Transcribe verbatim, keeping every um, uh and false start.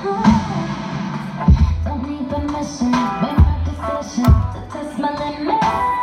Don't need permission, make my decision to test my limits.